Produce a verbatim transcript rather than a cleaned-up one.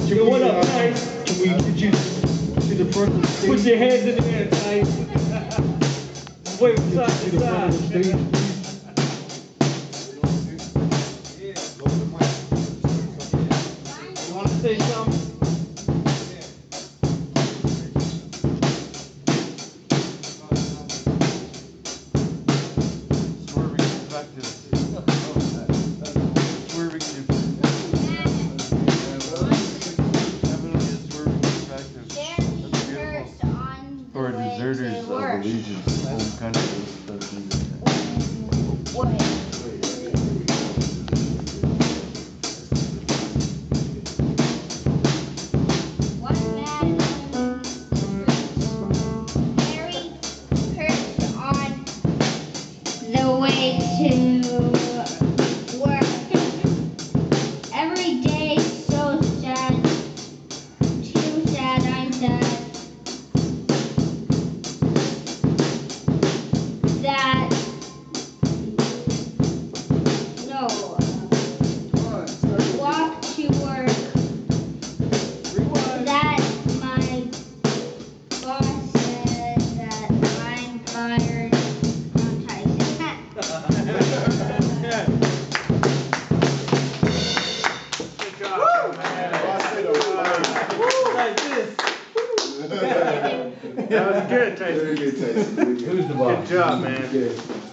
Yo, what up, Tice? Can we get you to the front of the stage? Put your hands in the air, Tice. Wait, side to side. You want to say something? For deserters of allegiance, home country. What? One man carried cursed on the way to work. Every day so sad, too sad, I'm sad. That no walk to work. That my boss said that I'm fired on Tyson. Good job, man. Like this. That was good, Tyson. Very good, Tyson. Good job, man.